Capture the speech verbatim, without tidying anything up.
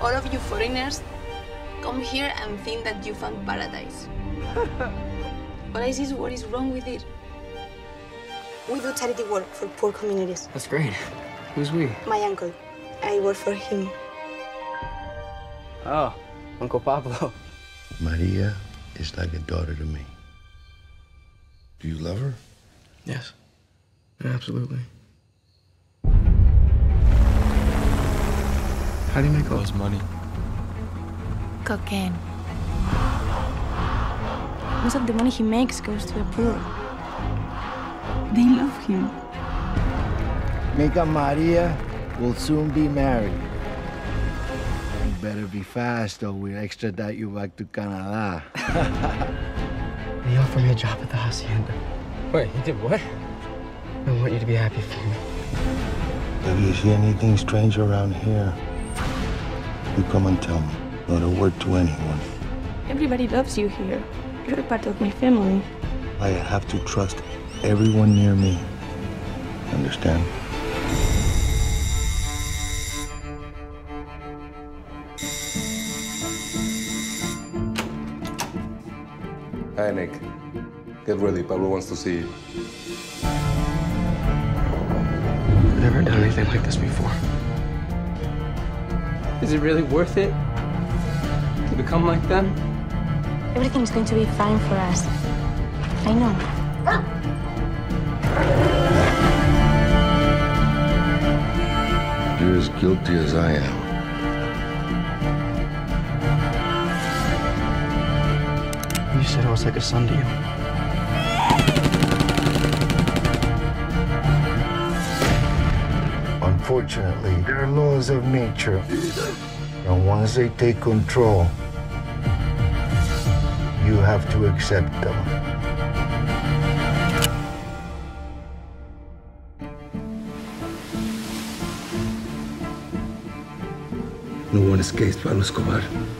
all of you foreigners come here and think that you found paradise. But I see what is wrong with it. We do charity work for poor communities. That's great. Who's we? My uncle. I work for him. Oh, Uncle Pablo. Maria is like a daughter to me. Do you love her? Yes, absolutely. How do you make all this money? Cocaine. Most of the money he makes goes to the poor. They love him. Mika Maria will soon be married. You better be fast or we'll extradite you back to Canada. He offered me a job at the hacienda. Wait, he did what? I want you to be happy for me. If you see anything strange around here, you come and tell me. Not a word to anyone. Everybody loves you here. You're a part of my family. I have to trust everyone near me. Understand? Hi, Nick. Get ready. Pablo wants to see you. I've never done anything like this before. Is it really worth it to become like them? Everything's going to be fine for us. I know. You're as guilty as I am. You said I was like a son to you. Unfortunately, there are laws of nature. And once they take control, you have to accept them. No one escapes Pablo Escobar.